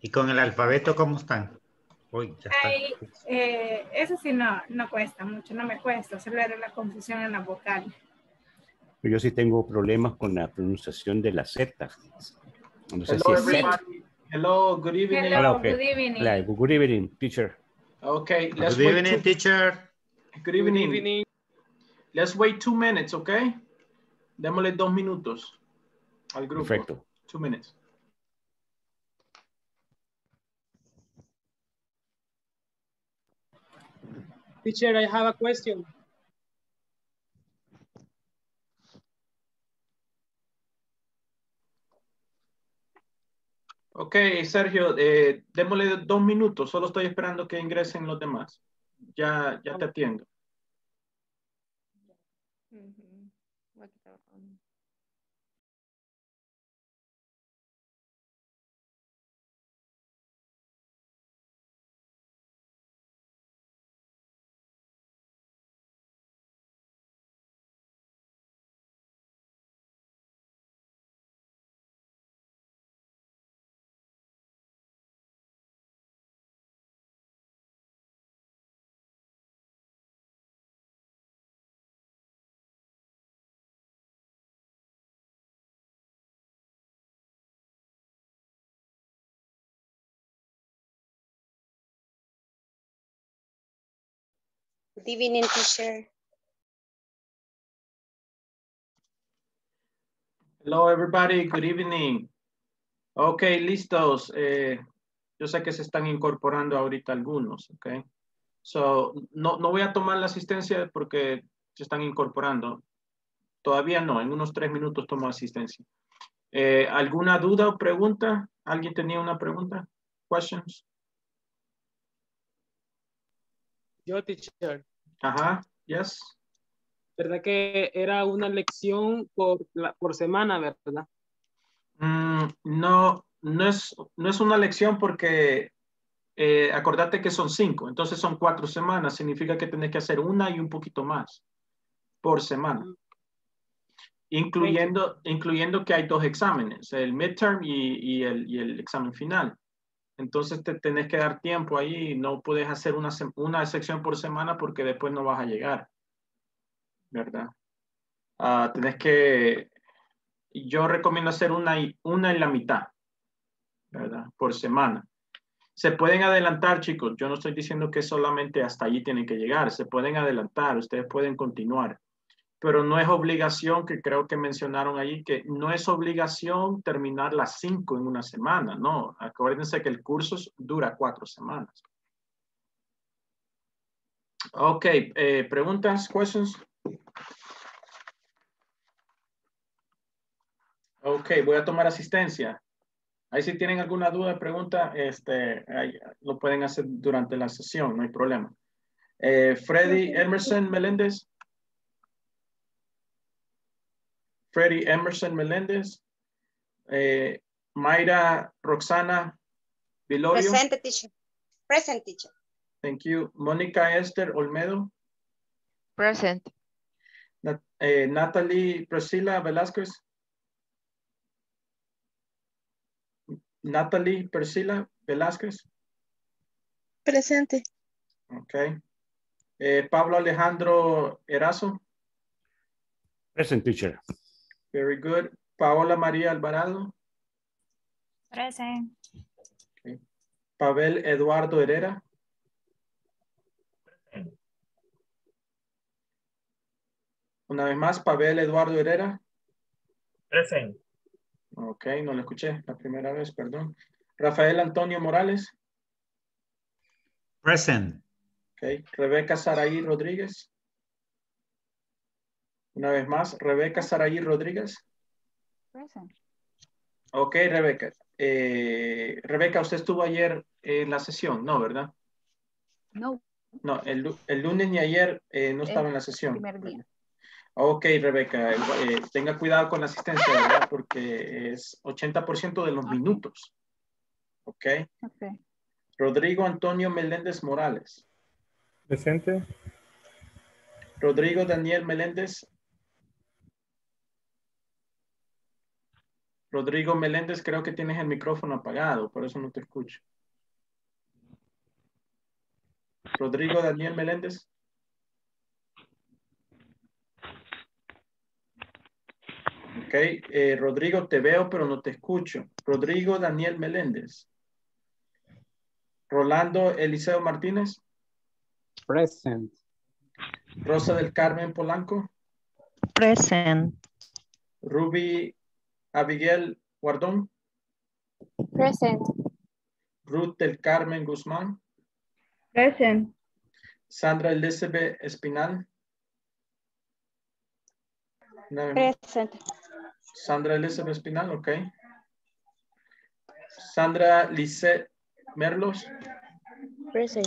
¿Y con el alfabeto cómo están? Uy, ya está. Ay, eso sí no cuesta mucho, no me cuesta, solo era la confusión en la vocal. Yo sí tengo problemas con la pronunciación de la Z. No sé si Hello, es Z. everybody. Hello, good evening. Hello, Hola, okay. good evening. Hola, good evening, teacher. Okay, let's Good wait. evening, teacher. Good evening. Let's wait 2 minutes, okay? Démosle 2 minutos al grupo. Perfecto. 2 minutes. Teacher, I have a question. Ok, Sergio, démosle 2 minutos. Solo estoy esperando que ingresen los demás. Ya te atiendo. Good evening, teacher. Hello, everybody. Good evening. Ok, listos. Yo sé que se están incorporando ahorita algunos, ok. So, no voy a tomar la asistencia porque se están incorporando. Todavía no, en unos 3 minutos tomo asistencia. ¿Alguna duda o pregunta? ¿Alguien tenía una pregunta? Questions? Yo, teacher. Ajá, yes. ¿Verdad que era una lección por semana, verdad? No es una lección porque acordate que son 5, entonces son 4 semanas, significa que tenés que hacer una y un poquito más por semana. Incluyendo que hay 2 exámenes, el midterm y el examen final. Entonces te tenés que dar tiempo ahí, no puedes hacer una sección por semana porque después no vas a llegar, ¿verdad? Yo recomiendo hacer una en la mitad, ¿verdad? Por semana. Se pueden adelantar, chicos. Yo no estoy diciendo que solamente hasta allí tienen que llegar. Se pueden adelantar, ustedes pueden continuar. Pero no es obligación, que creo que mencionaron allí, que no es obligación terminar las 5 en una semana. No, acuérdense que el curso dura 4 semanas. Ok, preguntas, questions. Ok, voy a tomar asistencia. Ahí si tienen alguna duda, pregunta, lo pueden hacer durante la sesión, no hay problema. Freddy Emerson Meléndez. Freddy Emerson Meléndez. Mayra Roxana Vilorio. Present, teacher. Present, teacher. Thank you. Mónica Esther Olmedo. Present. Natalie Priscilla Velázquez. Natalie Priscilla Velázquez. Presente. Ok. Pablo Alejandro Erazo. Present, teacher. Very good. Paola María Alvarado. Present. Okay. Pavel Eduardo Herrera. Una vez más, Pavel Eduardo Herrera. Present. Ok, no lo escuché la primera vez, perdón. Rafael Antonio Morales. Present. Ok. Rebeca Saraí Rodríguez. Una vez más, Rebeca Saraí Rodríguez. Present. Ok, Rebeca. Rebeca, usted estuvo ayer en la sesión, ¿no, verdad? No. No, el lunes ni ayer no estaba en la sesión. Primer día. Ok, Rebeca, tenga cuidado con la asistencia, ¿verdad? Porque es 80% de los minutos. Ok. Okay. Rodrigo Antonio Meléndez Morales. Presente. Rodrigo Daniel Meléndez. Rodrigo Meléndez, creo que tienes el micrófono apagado, por eso no te escucho. Rodrigo Daniel Meléndez. Ok, Rodrigo, te veo, pero no te escucho. Rodrigo Daniel Meléndez. Rolando Eliseo Martínez. Present. Rosa del Carmen Polanco. Present. Ruby Abigail Guardón. Present. Ruth del Carmen Guzmán. Present. Sandra Elizabeth Espinal. No. Present. Sandra Elizabeth Espinal, ok. Sandra Lisset Merlos. Present.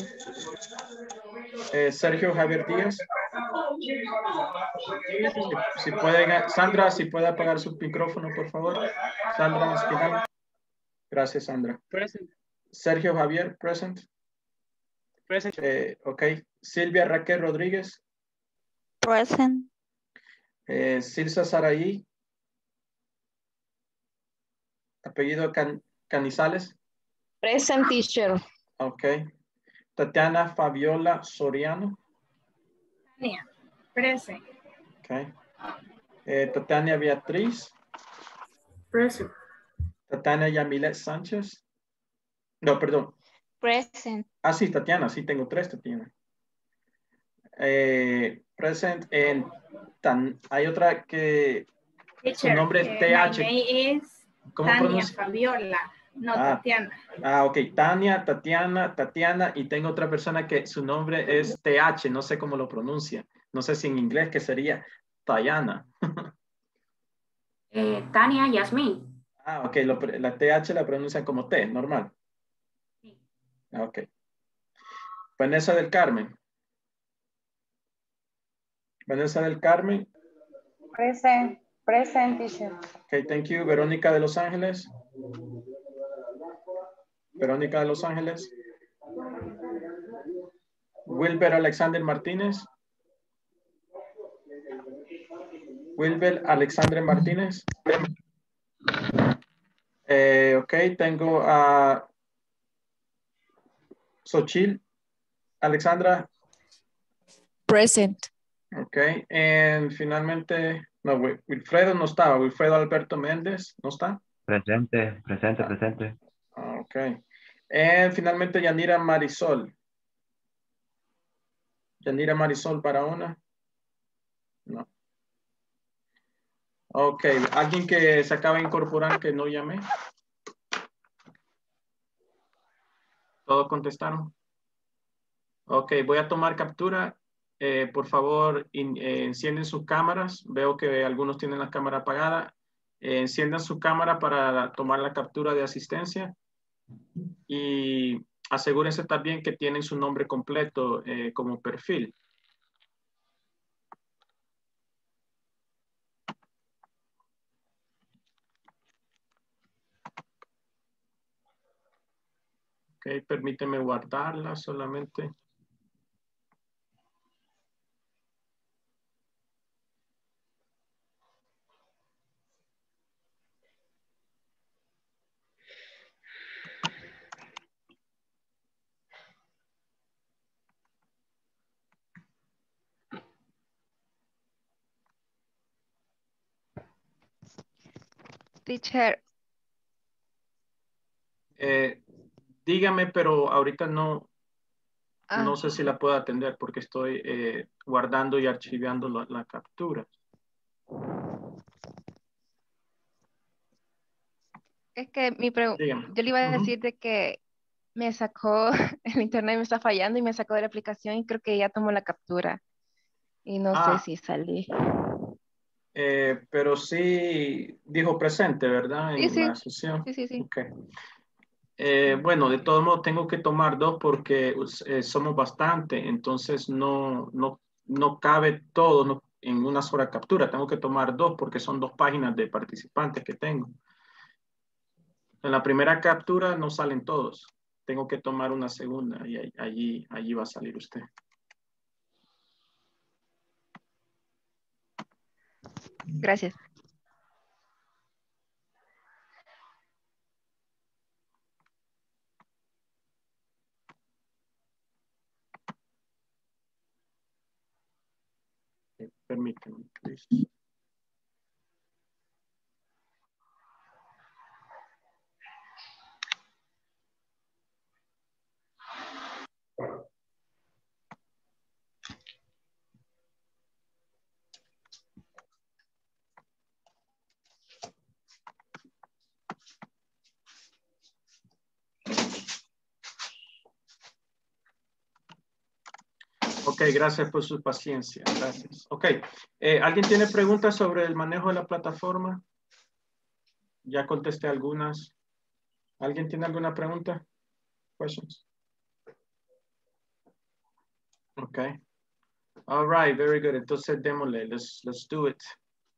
Sergio Javier Díaz. Si pueden, Sandra, si puede apagar su micrófono, por favor. Sandra Espinal. Gracias, Sandra. Present. Sergio Javier, present. Present. Ok. Silvia Raquel Rodríguez. Present. Silsa Saraí. Apellido Canizales. Present, teacher. Ok. Tatiana Fabiola Soriano. Tania. Present. Ok. Tatiana Beatriz. Present. Tatiana Yamilet Sánchez. No, perdón. Present. Ah, sí, Tatiana. Sí, tengo 3 Tatiana. Present en hay otra que su nombre es My TH. name is ¿Cómo Tania pronuncia? Fabiola, no Ah. Tatiana. Ok. Tania, Tatiana, y tengo otra persona que su nombre es TH, no sé cómo lo pronuncia. No sé si en inglés que sería Tayana. Tania Yasmín. Ok, la TH la pronuncian como T, normal. Sí. Ok. Vanessa del Carmen. Vanessa del Carmen. Present. Present, teacher. Ok, thank you. Verónica de Los Ángeles. Verónica de Los Ángeles. Wilber Alexander Martínez. Wilber Alexander Martínez. Ok, tengo a Xochitl Alexandra. Present. Ok, y finalmente, no, Wilfredo no estaba. Wilfredo Alberto Méndez, ¿no está? Presente, presente. Ok. Y finalmente Yanira Marisol. Yanira Marisol para una. No. Ok, alguien que se acaba de incorporar que no llamé. ¿Todos contestaron? Ok, voy a tomar captura. Por favor, encienden sus cámaras. Veo que algunos tienen la cámara apagada. Enciendan su cámara para tomar la captura de asistencia. Y asegúrense también que tienen su nombre completo como perfil. Ok, permíteme guardarla solamente. Teacher. Dígame, pero ahorita no Ah, sé si la puedo atender porque estoy guardando y archivando la captura. es que Dígame. yo le iba a decir de que me sacó, el internet me está fallando y me sacó de la aplicación y creo que ya tomó la captura. Y no sé si salí. Pero sí dijo presente, ¿verdad? Sí, En sí, la sesión. sí. Ok. Bueno, de todos modos tengo que tomar 2 porque somos bastante, entonces no cabe todo en una sola captura. Tengo que tomar 2 porque son 2 páginas de participantes que tengo. En la primera captura no salen todos. Tengo que tomar una segunda y allí va a salir usted. Gracias. Permítanme, please. Ok, gracias por su paciencia. Gracias. Ok, ¿alguien tiene preguntas sobre el manejo de la plataforma? Ya contesté algunas. ¿Alguien tiene alguna pregunta? Questions? Ok. All right, very good. Entonces, démosle. Let's do it.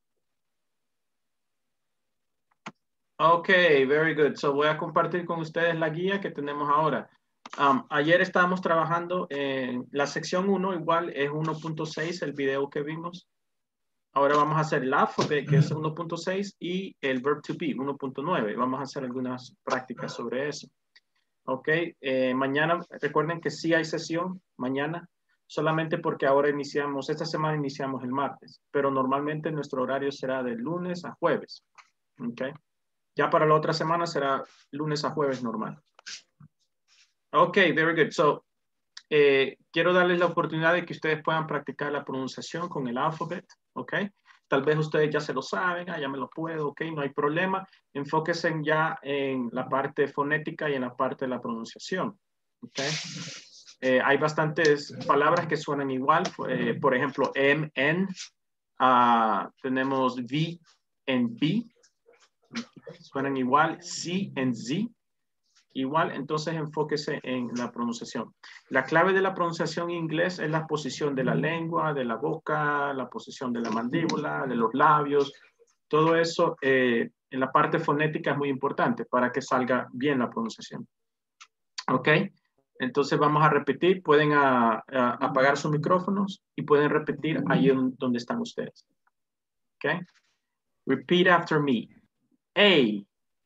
Ok, very good. So, voy a compartir con ustedes la guía que tenemos ahora. Ayer estábamos trabajando en la sección 1, igual es 1.6 el video que vimos. Ahora vamos a hacer el alphabet, que es 1.6, y el verb to be, 1.9. Vamos a hacer algunas prácticas sobre eso. Ok, mañana, recuerden que sí hay sesión mañana, solamente porque ahora iniciamos, esta semana iniciamos el martes, pero normalmente nuestro horario será de lunes a jueves. Ok, ya para la otra semana será lunes a jueves normal. Ok, very good. So, quiero darles la oportunidad de que ustedes puedan practicar la pronunciación con el alfabet, ¿ok? Tal vez ustedes ya se lo saben, ya me lo puedo, ¿ok? No hay problema. Enfóquense ya en la parte fonética y en la parte de la pronunciación, ¿ok? Hay bastantes palabras que suenan igual, por ejemplo, M, N, tenemos V en B, suenan igual, C en Z. Igual, entonces enfóquese en la pronunciación. La clave de la pronunciación en inglés es la posición de la lengua, de la boca, la posición de la mandíbula, de los labios. Todo eso en la parte fonética es muy importante para que salga bien la pronunciación. ¿Ok? Entonces vamos a repetir. Pueden apagar sus micrófonos y pueden repetir ahí donde están ustedes. ¿Ok? Repeat after me. A.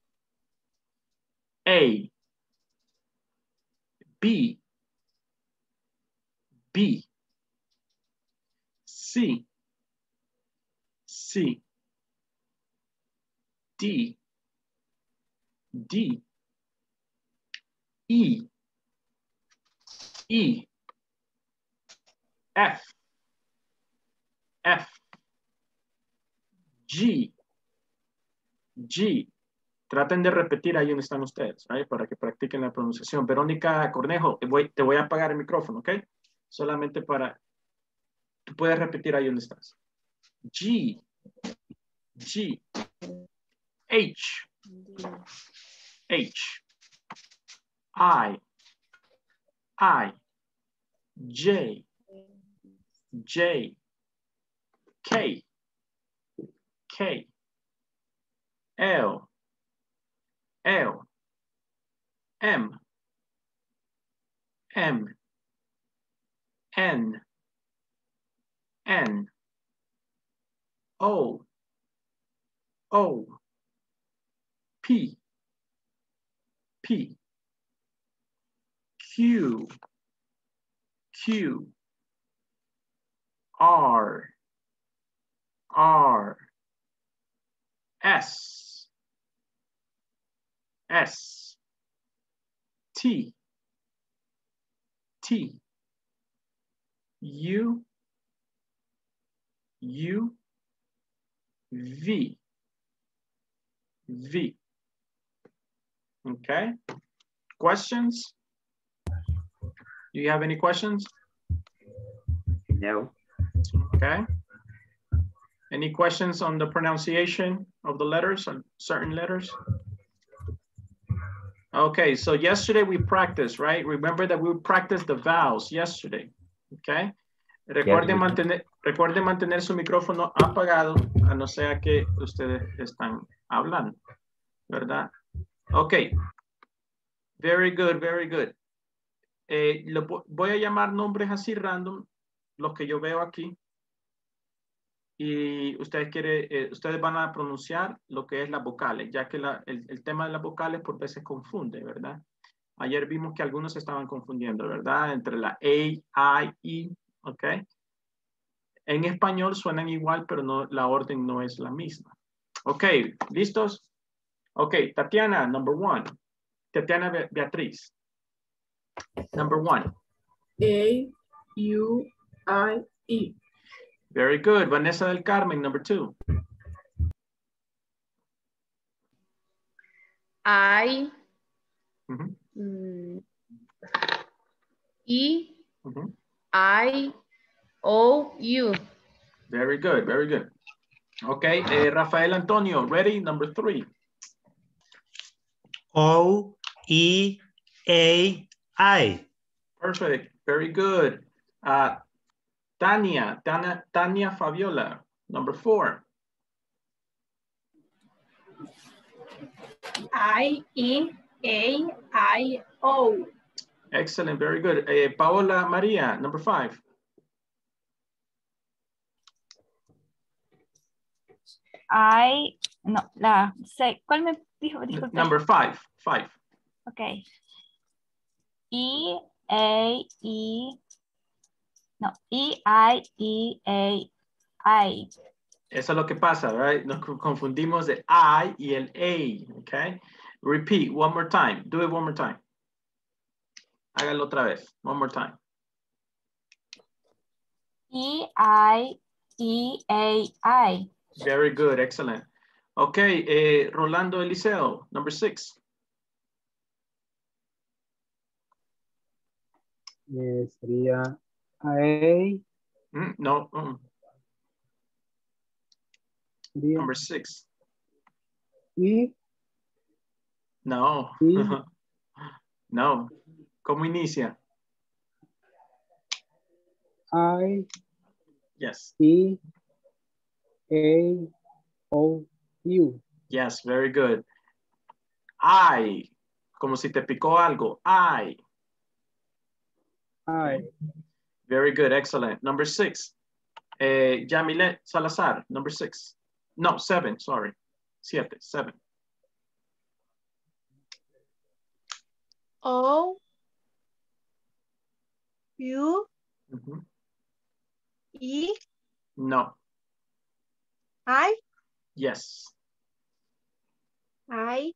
A. B. B. C. C. D. D. E. E. F. F. G. G. Traten de repetir ahí donde están ustedes, ¿right? Para que practiquen la pronunciación. Verónica Cornejo, te voy a apagar el micrófono, ¿ok? Solamente para... Tú puedes repetir ahí donde estás. G. G. H. H. I. I. J. J. K. K. L. L. M. M. N. N. O. O. P. P. Q. Q. R. R. S. S. T. T. U. U. V. V. Okay. Questions? Do you have any questions? No. Okay. Any questions on the pronunciation of the letters, on certain letters? Okay, so yesterday we practiced, right? Remember that we practiced the vowels yesterday, okay? Recuerden mantener su micrófono apagado, a no ser que ustedes están hablando, ¿verdad? Okay. Very good, very good. Voy a llamar nombres así random, los que yo veo aquí. Y ustedes van a pronunciar lo que es las vocales, ya que el tema de las vocales por veces confunde, ¿verdad? Ayer vimos que algunos se estaban confundiendo, ¿verdad? Entre la A, I, E, ¿ok? En español suenan igual, pero no, la orden no es la misma. Ok, ¿listos? Ok, Tatiana, number 1. Tatiana Beatriz. Number 1. A-U-I-E. Very good. Vanessa del Carmen, number 2. I Mhm. E Mhm. I O U. Very good, very good. Okay, Rafael Antonio, ready? Number 3. O-E-A-I. Perfect, very good. Tania Fabiola, number 4. I-E-A-I-O. Excellent, very good. Paola Maria, number 5. ¿Cuál me dijo? Disculpe. Number 5. Ok. E-I-E-A-I. Eso es lo que pasa, right? Nos confundimos de I y el A, okay? Repeat one more time. Do it one more time. Hágalo otra vez. One more time. E-I-E-A-I. Very good, excellent. Okay, Rolando Eliseo, number 6. Sería A. No. Sería Number 6. E. No. E. No. ¿Cómo inicia? I. Yes. E. A. O. U. Yes, very good. I. Como si te picó algo. I. Okay. Very good, excellent. Number 6. Yamilet Salazar, number 6. No, 7, sorry. 7. O U E No. I Yes. I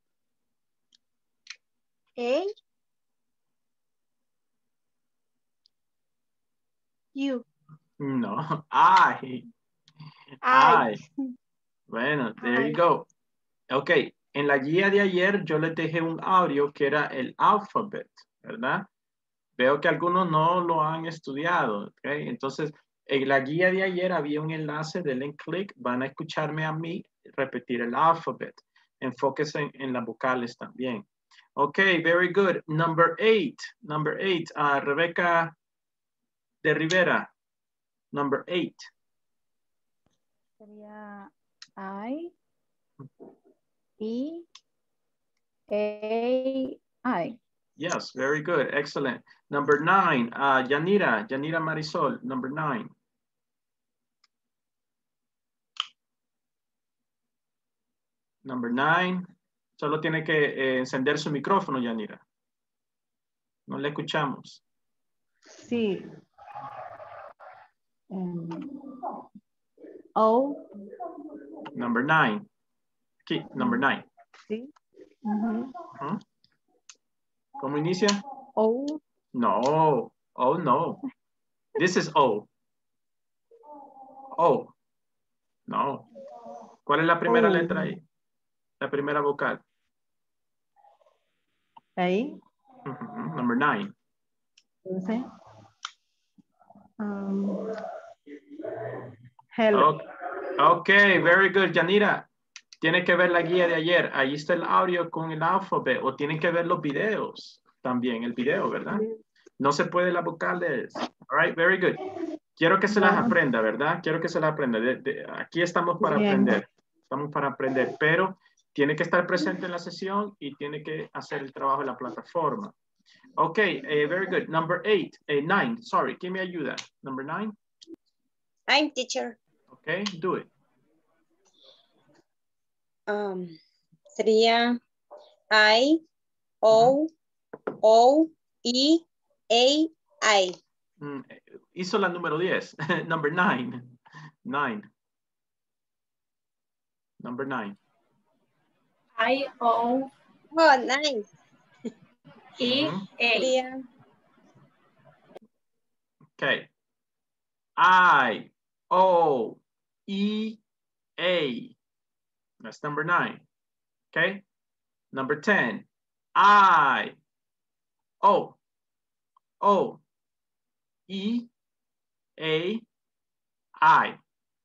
A U. No. I. Bueno, there you go. Ok, en la guía de ayer yo les dejé un audio que era el alphabet, ¿verdad? Veo que algunos no lo han estudiado, ¿ok? Entonces, en la guía de ayer había un enlace, denle clic, van a escucharme a mí repetir el alphabet. Enfóquense en las vocales también. Ok, very good. Number 8, Rebeca de Rivera, number 8. Sería I-E-A-I. Yes, very good, excellent. Number 9, Yanira Marisol, number 9. Number 9, solo tiene que encender su micrófono, Yanira. No le escuchamos. Sí. O. Number 9. Aquí, number 9. Sí. ¿Cómo inicia? O. No. Oh, no. This is O. O. No. ¿Cuál es la primera letra ahí? La primera vocal. Ahí. Number 9. Entonces. Hello. Okay, very good, Yanira. Tiene que ver la guía de ayer. Ahí está el audio con el alfabeto. O tienen que ver los videos también, el video, ¿verdad? No se puede las vocales. All right, very good. Quiero que se las aprenda, ¿verdad? Quiero que se las aprenda. Aquí estamos para aprender. Estamos para aprender, pero tiene que estar presente en la sesión y tiene que hacer el trabajo en la plataforma. Ok, very good. Number 9, sorry. ¿Quién me ayuda? Number 9. I'm teacher. Okay, do it. Sería I-O-E-A-I. Hizo la número 10. Number 9. 9. Number 9. I-O-E-A. Oh, nice. Okay. I-O-E-A. That's number 9. Okay. Number 10. I-O-E-A-I.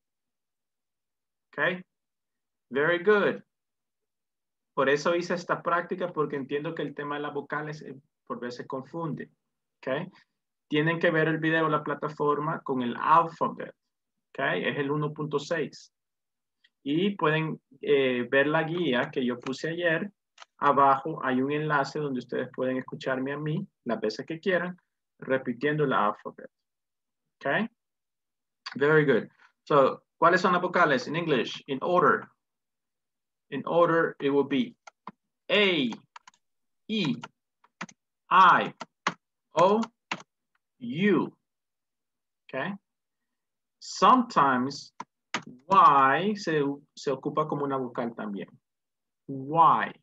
Okay. Very good. Por eso hice esta práctica, porque entiendo que el tema de las vocales por veces confunde. Okay. Tienen que ver el video de la plataforma con el alphabet. Okay. Es el 1.6. Y pueden ver la guía que yo puse ayer. Abajo hay un enlace donde ustedes pueden escucharme a mí las veces que quieran, repitiendo el alphabet. Okay. Very good. So, ¿cuáles son las vocales in English? In order. In order, it will be A, E, I, O, U. Okay. Sometimes Y se ocupa como una vocal también. Y.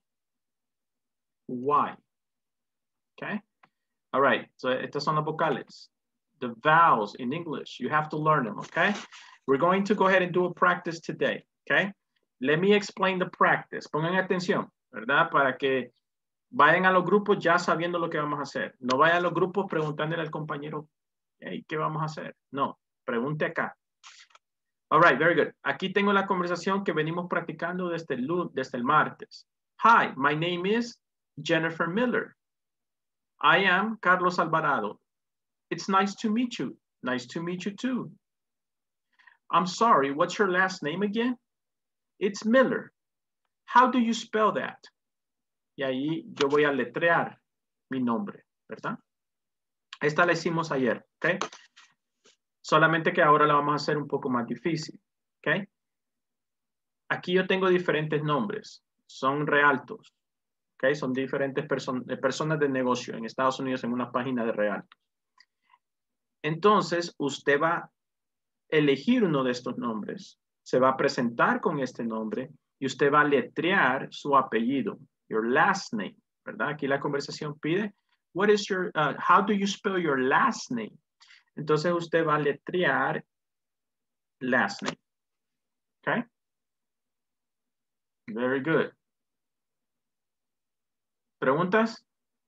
Y. Okay. All right. So estas son las vocales. The vowels in English. You have to learn them. Okay. We're going to go ahead and do a practice today. Okay. Let me explain the practice. Pongan atención, ¿verdad? Para que vayan a los grupos ya sabiendo lo que vamos a hacer. No vayan a los grupos preguntándole al compañero, hey, ¿qué vamos a hacer? No, pregunte acá. All right, very good. Aquí tengo la conversación que venimos practicando desde el martes. Hi, my name is Jennifer Miller. I am Carlos Alvarado. It's nice to meet you. Nice to meet you too. I'm sorry, what's your last name again? It's Miller. How do you spell that? Y ahí yo voy a letrear mi nombre, ¿verdad? Esta la hicimos ayer, ¿ok? Solamente que ahora la vamos a hacer un poco más difícil, ¿ok? Aquí yo tengo diferentes nombres. Son realtos, ¿ok? Son diferentes personas de negocio en Estados Unidos en una página de realtos. Entonces, usted va a elegir uno de estos nombres, se va a presentar con este nombre y usted va a letrear su apellido, your last name, ¿verdad? Aquí la conversación pide, what is your, how do you spell your last name? Entonces usted va a letrear last name, ¿ok? Very good. ¿Preguntas?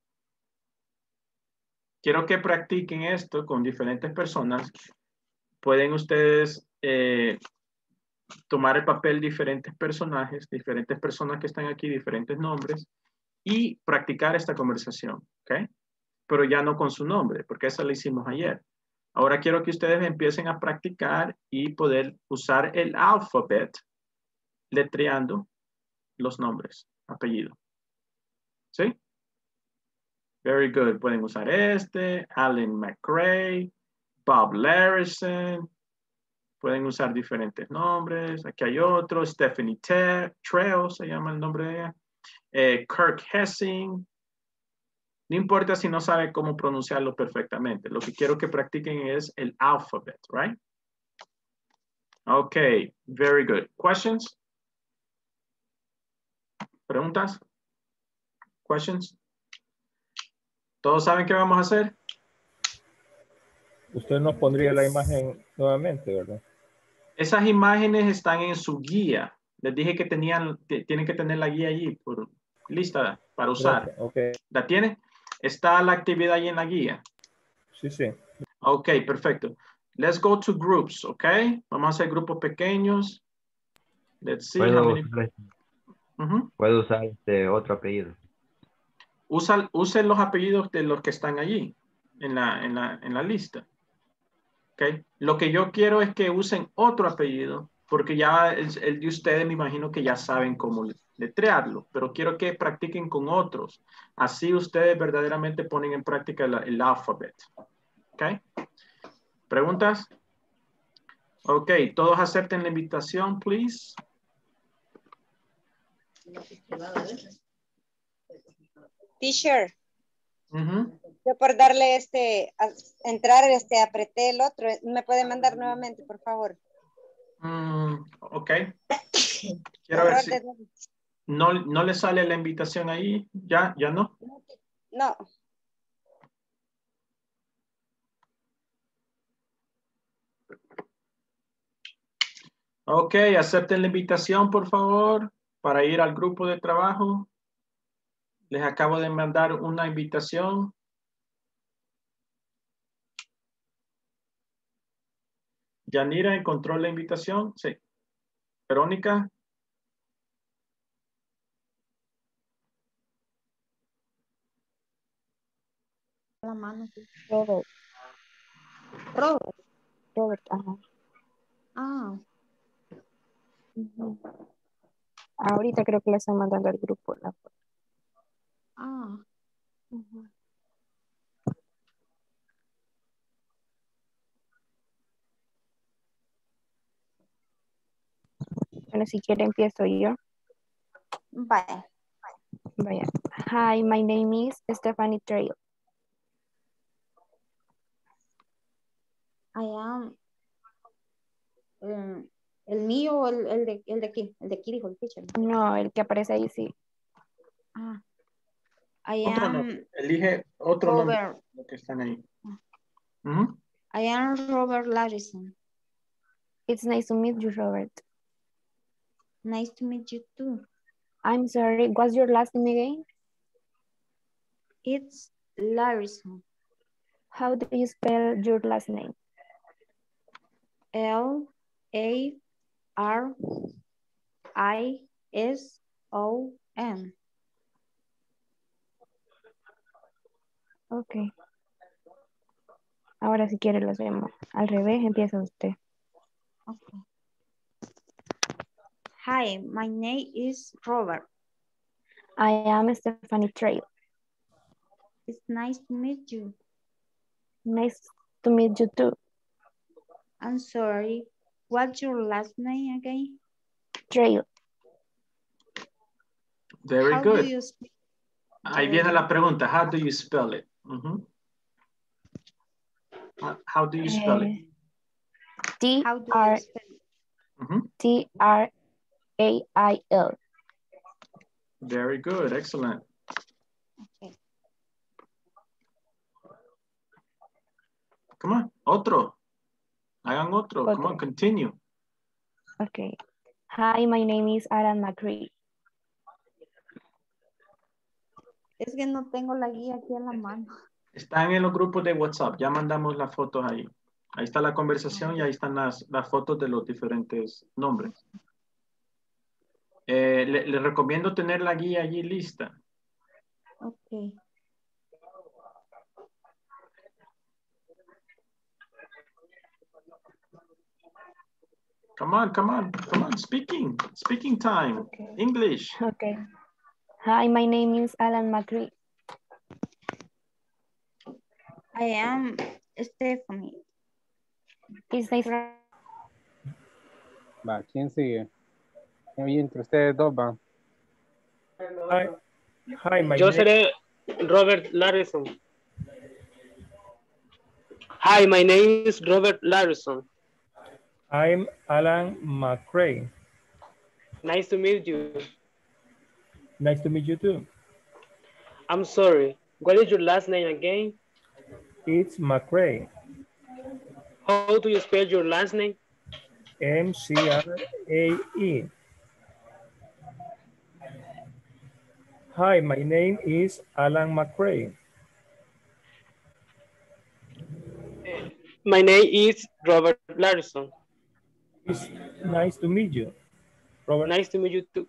Quiero que practiquen esto con diferentes personas. Pueden ustedes tomar el papel diferentes personajes, diferentes personas que están aquí, diferentes nombres, y practicar esta conversación, ¿ok? Pero ya no con su nombre, porque esa la hicimos ayer. Ahora quiero que ustedes empiecen a practicar y poder usar el alphabet letreando los nombres, apellido. ¿Sí? Very good. Pueden usar este, Alan McRae, Bob Larison. Pueden usar diferentes nombres. Aquí hay otro, Stephanie Trail, se llama el nombre de ella. Kirk Hessing. No importa si no sabe cómo pronunciarlo perfectamente. Lo que quiero que practiquen es el alphabet, right? Okay, very good. Questions? ¿Preguntas? Questions? ¿Todos saben qué vamos a hacer? Usted nos pondría la imagen nuevamente, ¿verdad? Esas imágenes están en su guía. Les dije que tienen que tener la guía allí por lista para usar. Okay. ¿La tiene? ¿Está la actividad ahí en la guía? Sí, sí. Ok, perfecto. Let's go to groups, ok? Vamos a hacer grupos pequeños. Let's see how many... Puedo usar otro apellido. Usen los apellidos de los que están allí en la lista. Okay. Lo que yo quiero es que usen otro apellido, porque ya el de ustedes me imagino que ya saben cómo letrearlo, pero quiero que practiquen con otros. Así ustedes verdaderamente ponen en práctica el alfabeto. ¿Ok? ¿Preguntas? Ok, todos acepten la invitación, please. Teacher. Yo por darle entrar, apreté el otro. ¿Me puede mandar nuevamente, por favor? Ok. Quiero ver si... No le sale la invitación ahí. ¿Ya no? No. Ok, acepten la invitación, por favor, para ir al grupo de trabajo. Les acabo de mandar una invitación. Yanira, ¿encontró la invitación? Sí. Verónica. La mano. Robert. Robert, ajá. Ah. Ujú. Ahorita creo que le están mandando al grupo la foto. Ah. Ujú. Bueno, si quiere empiezo yo. Bye. Vaya. Hi, my name is Stephanie Trail. I am. El mío o el de aquí. El de aquí dijo el teacher. No, el que aparece ahí sí. Ah. I Otro am. nombre. Elige otro nombre. Robert. Lo que están ahí. I am Robert Larison. It's nice to meet you, Robert. Nice to meet you too. I'm sorry, what's your last name again? It's Larison. How do you spell your last name? Larison. Ok. Ahora si quiere lo hacemos. Al revés, empieza usted. Okay. Hi, my name is Robert. I am Stephanie Trail. It's nice to meet you. Nice to meet you too. I'm sorry. What's your last name again? Trail. Very How good. do you speak? Ahí viene la pregunta. How do you spell it? How do you spell it? T-R-A-I-L. Very good. Excellent. Okay. Come on. Otro. Hagan otro. Come on, continue. Okay. Hi, my name is Alan McCree. Es que no tengo la guía aquí en la mano. Están en los grupos de WhatsApp. Ya mandamos las fotos ahí. Ahí está la conversación y ahí están las fotos de los diferentes nombres. Le recomiendo tener la guía allí lista. Ok. Come on. Speaking time. Okay. English. Okay. Hi, my name is Alan McCree. I am Stephanie. It's nice. Va, ¿quién sigue? Oye, entre ustedes dos van. Hi, my Yo name. seré Robert Larison. Hi, my name is Robert Larison. I'm Alan McCray. Nice to meet you. Nice to meet you too. I'm sorry. What is your last name again? It's McCray. How do you spell your last name? M-C-R-A-E. Hi, my name is Alan McCray. My name is Robert Larison. It's nice to meet you, Robert. Nice to meet you too.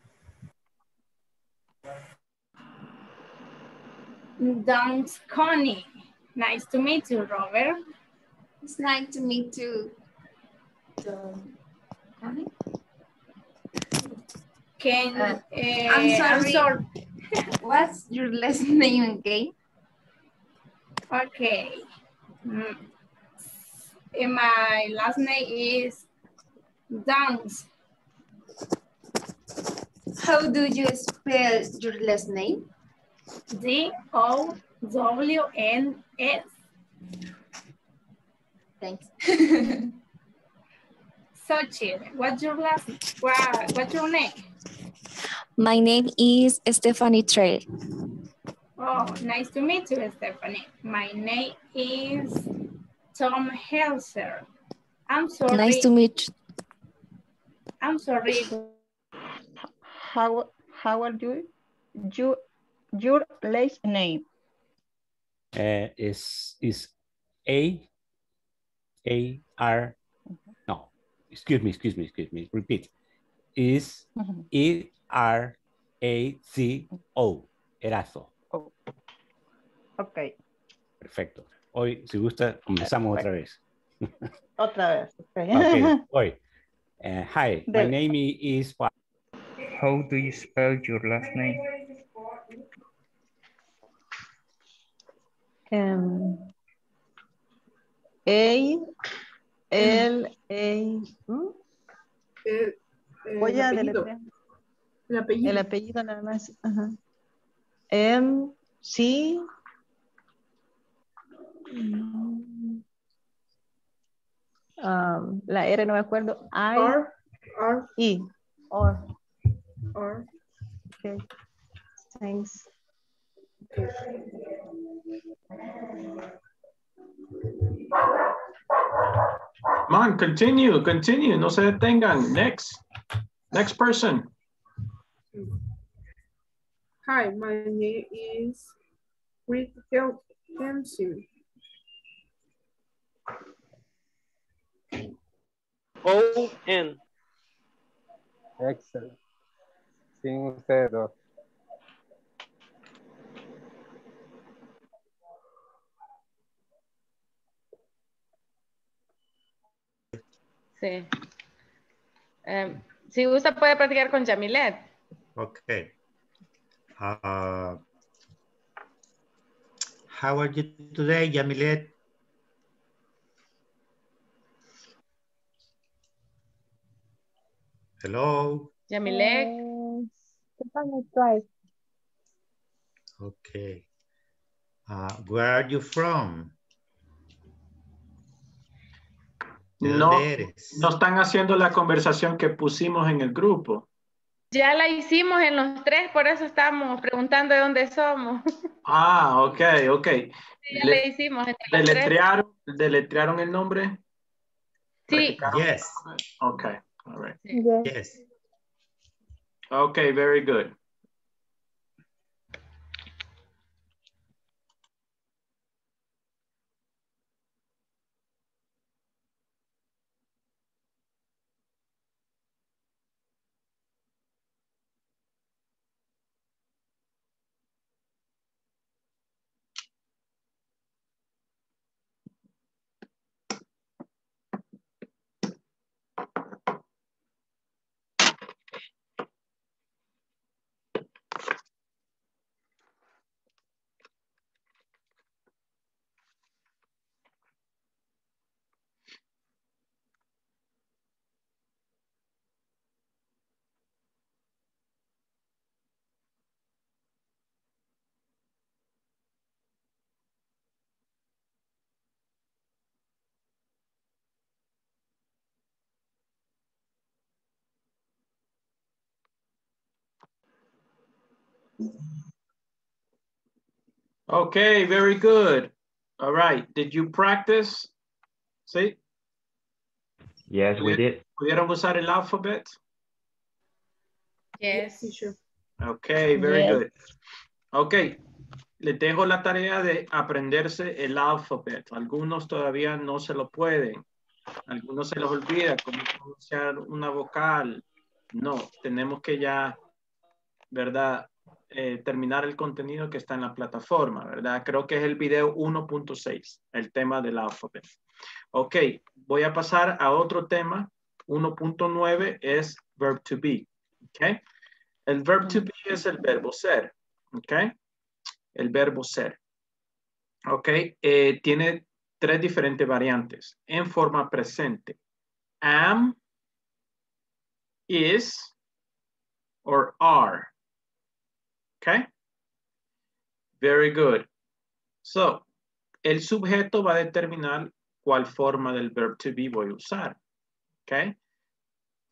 Dance Connie. Nice to meet you, Robert. It's nice to meet you. Connie? I'm sorry. What's your last name again? Okay. My last name is Dance. How do you spell your last name? D-O-W-N-S. Thanks. Xochitl, what's your name? My name is Stephanie Trey. Oh, nice to meet you, Stephanie. My name is Tom Helser. I'm sorry. Nice to meet you. I'm sorry. How are you? Your last name? Is A-R, no, excuse me, repeat. Is E-R-A-C-O, Erazo. Oh. Ok. Perfecto. Hoy, si gusta, comenzamos otra vez. Otra vez. Okay. Okay. Hoy. Hi, my name is... How do you spell your last name? A-L-A... Voy a deletrear. El apellido nada más. Ajá. M-C... la R no me acuerdo. I-E. Or. Okay. Thanks. Come on, continue. No se detengan. Next person. Hi, my name is Critical Kempson. O-N. Excellent. Sin ustedes dos. Sí. Si gusta puede practicar con Yamilet. Okay. How are you today, Yamilet? Hello. Yamilet. Okay. Where are you from? No están haciendo la conversación que pusimos en el grupo. Ya la hicimos en los tres, por eso estamos preguntando de dónde somos. Ah, ok. Ya la hicimos. ¿Deletrearon el nombre? Sí. Yes. Okay. All right. Yes. Okay, very good. Okay, very good. All right, did you practice? ¿Sí? Yes, we did. ¿Pudieron usar el alphabet? Yes. Okay, very good. Okay, les dejo la tarea de aprenderse el alfabeto. Algunos todavía no se lo pueden. Algunos se les olvida cómo pronunciar una vocal. No, tenemos que ya, ¿verdad? Terminar el contenido que está en la plataforma, ¿verdad? Creo que es el video 1.6, el tema del alfabeto. Ok, voy a pasar a otro tema. 1.9 es verb to be. Ok, el verb to be es el verbo ser. Ok, el verbo ser. Ok, tiene tres diferentes variantes en forma presente. Am, is, or are. Okay. Very good. So, el sujeto va a determinar cuál forma del verb to be voy a usar. Okay.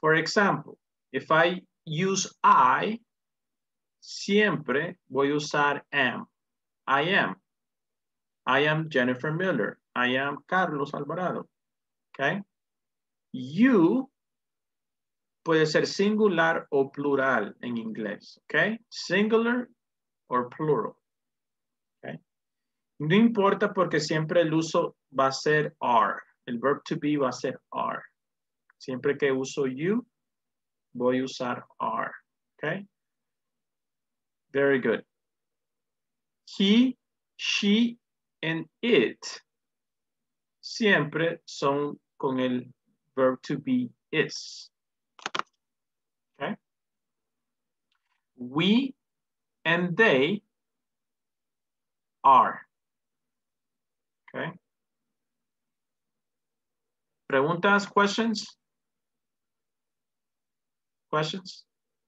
For example, if I use I, siempre voy a usar am. I am. I am Jennifer Miller. I am Carlos Alvarado. Okay. You puede ser singular o plural en inglés. Okay. Singular or plural. Okay. No importa porque siempre el uso va a ser are. El verb to be va a ser are. Siempre que uso you, voy a usar are. Okay. Very good. He, she, and it siempre son con el verb to be is. Okay. We and they are. Okay. Preguntas, questions? Questions?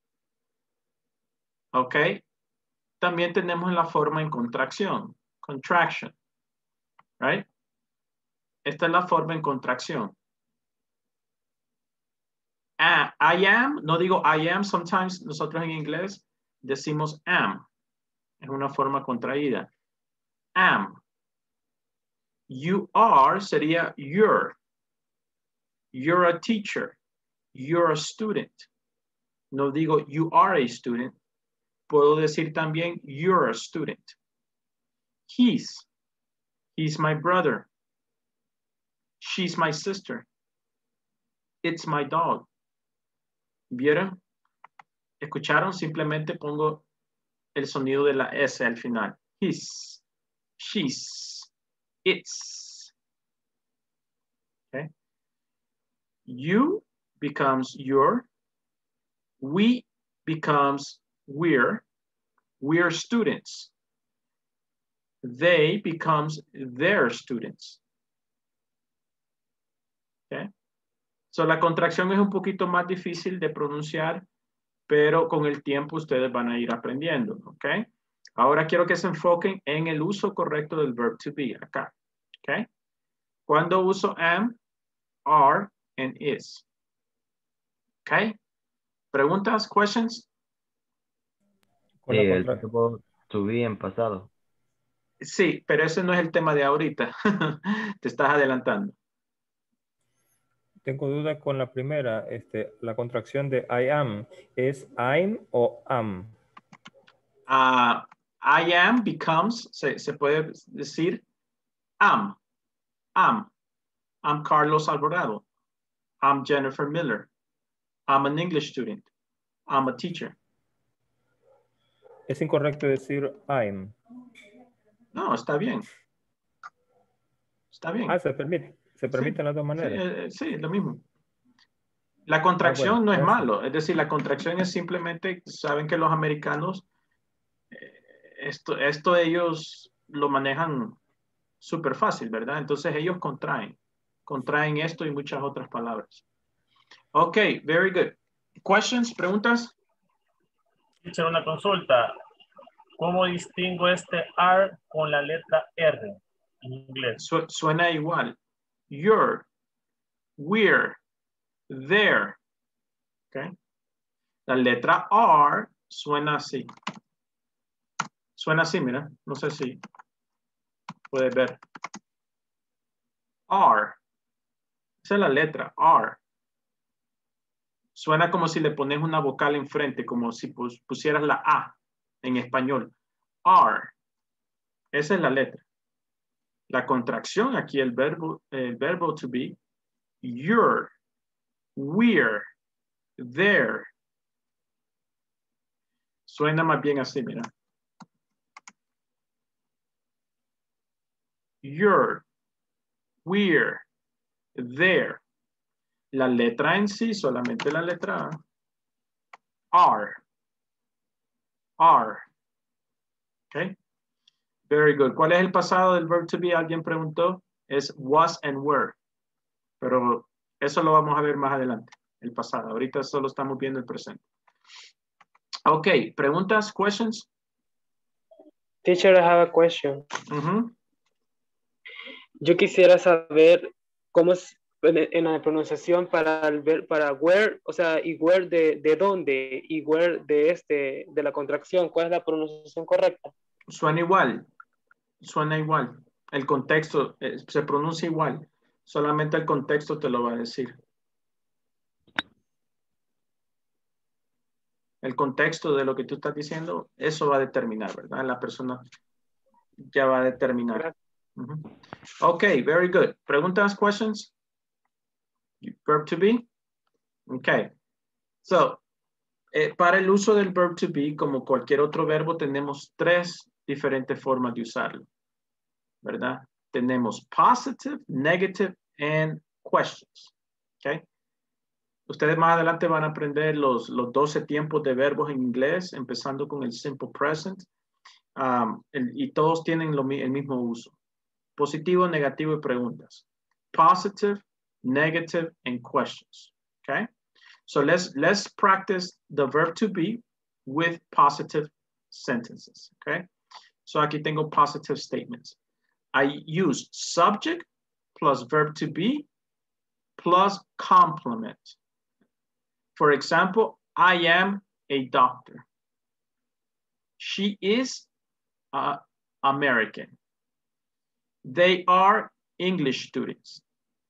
Okay. También tenemos la forma en contracción. Contraction. Right? Esta es la forma en contracción. I am, no digo I am, sometimes nosotros en inglés decimos am. Es una forma contraída. Am. You are sería you're. You're a teacher. You're a student. No digo you are a student. Puedo decir también you're a student. He's my brother. She's my sister. It's my dog. ¿Vieron? ¿Escucharon? Simplemente pongo el sonido de la S al final. His, she's, it's. Okay. You becomes your. We becomes we're students. They becomes their students. Okay. So la contracción es un poquito más difícil de pronunciar, pero con el tiempo ustedes van a ir aprendiendo, ¿ok? Ahora quiero que se enfoquen en el uso correcto del verb to be, acá, ¿ok? Cuando uso am, are, and is. ¿Ok? ¿Preguntas, questions? Sí, el verbo to be en pasado. Sí, pero ese no es el tema de ahorita. Te estás adelantando. Tengo duda con la primera, la contracción de I am, ¿es I'm o am? I am becomes, se puede decir am. I'm Carlos Alvarado. I'm Jennifer Miller. I'm an English student. I'm a teacher. Es incorrecto decir I'm. No, está bien. Está bien. Se permite. Se permiten las dos maneras. Sí, lo mismo. La contracción no es malo. Es decir, la contracción es simplemente, saben que los americanos, esto ellos lo manejan súper fácil, ¿verdad? Entonces ellos contraen. Contraen esto y muchas otras palabras. Ok, very good. Questions, preguntas. Hice una consulta. ¿Cómo distingo este are con la letra R en inglés? Suena igual. You're, we're, there. Okay. La letra R suena así. Suena así, mira. No sé si puedes ver. R. Esa es la letra R. Suena como si le pones una vocal enfrente, como si pusieras la A en español. R. Esa es la letra. La contracción aquí, el verbo to be, you're, we're, there. Suena más bien así, mira. You're, we're, there. La letra en sí, solamente la letra A. Are. Okay. Very good. ¿Cuál es el pasado del verb to be? Alguien preguntó. Es was and were. Pero eso lo vamos a ver más adelante. El pasado. Ahorita solo estamos viendo el presente. Ok. ¿Preguntas? Questions? Teacher, I have a question. Yo quisiera saber cómo en la pronunciación para el para where, o sea, y where de dónde, y where de la contracción, ¿cuál es la pronunciación correcta? Suena igual, suena igual. El contexto se pronuncia igual, solamente el contexto te lo va a decir. El contexto de lo que tú estás diciendo, eso va a determinar, ¿verdad? La persona ya va a determinar. Okay, very good. Preguntas, questions? Verb to be? Okay. So, para el uso del verb to be, como cualquier otro verbo, tenemos 3 diferentes formas de usarlo, ¿verdad? Tenemos positive, negative, and questions. Okay. Ustedes más adelante van a aprender los 12 tiempos de verbos en inglés, empezando con el simple present. Y todos tienen el mismo uso. Positivo, negativo y preguntas. Positive, negative, and questions. Okay? So let's practice the verb to be with positive sentences. Okay? So aquí tengo positive statements. I use subject plus verb to be plus complement. For example, I am a doctor. She is American. They are English students.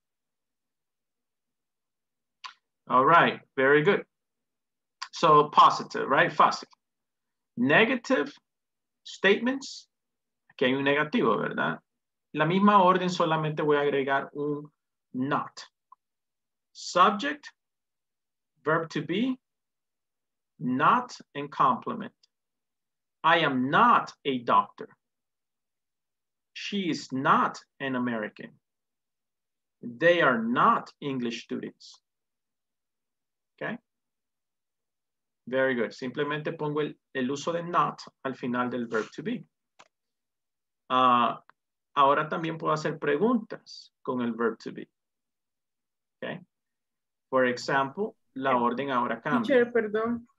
All right, very good. So positive, right? Fácil. Negative statements. Aquí hay un negativo, ¿verdad? La misma orden, solamente voy a agregar un not. Subject, verb to be, not, and complement. I am not a doctor. She is not an American. They are not English students. Okay? Very good. Simplemente pongo el uso de not al final del verb to be. Ahora también puedo hacer preguntas con el verb to be. Okay? For example, la orden ahora cambia. Teacher, perdón.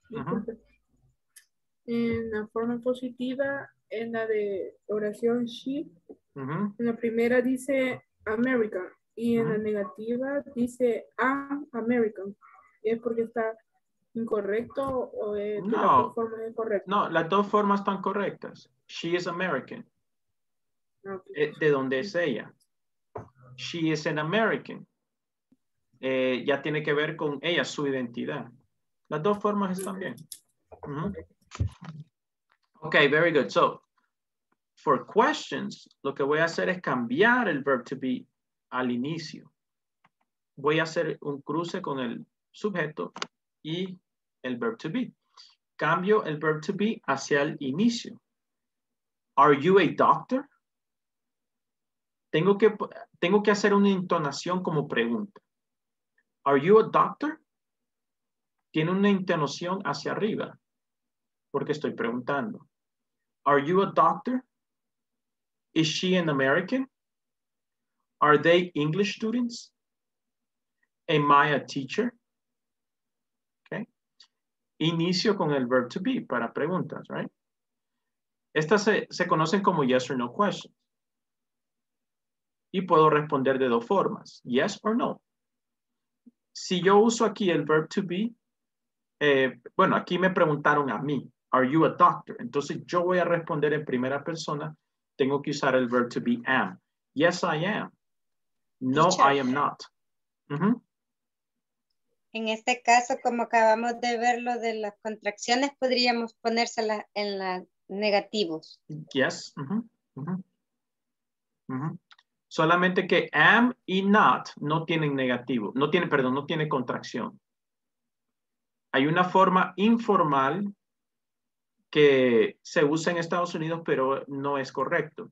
En la forma positiva, en la de oración she, en la primera dice American y en la negativa dice I'm American. ¿Es porque está incorrecto o es que las dos formas es correcto? No, las dos formas están correctas. She is American. Okay. ¿De dónde es ella? She is an American. Ya tiene que ver con ella, su identidad. Las dos formas están bien. Okay, very good. So, for questions, lo que voy a hacer es cambiar el verb to be al inicio. Voy a hacer un cruce con el sujeto y el verb to be. Cambio el verb to be hacia el inicio. Are you a doctor? Tengo que hacer una entonación como pregunta. Are you a doctor? Tiene una entonación hacia arriba, porque estoy preguntando. Are you a doctor? Is she an American? Are they English students? Am I a teacher? Okay. Inicio con el verb to be para preguntas, right? Estas se conocen como yes or no questions. Y puedo responder de dos formas, yes or no. Si yo uso aquí el verb to be, bueno, aquí me preguntaron a mí, are you a doctor? Entonces yo voy a responder en primera persona, tengo que usar el verb to be am. Yes, I am. No, Teacher. I am not. En este caso, como acabamos de ver lo de las contracciones, podríamos ponérselas en las negativos. Yes. Solamente que am y not no tienen negativo, no tiene contracción. Hay una forma informal que se usa en Estados Unidos, pero no es correcto.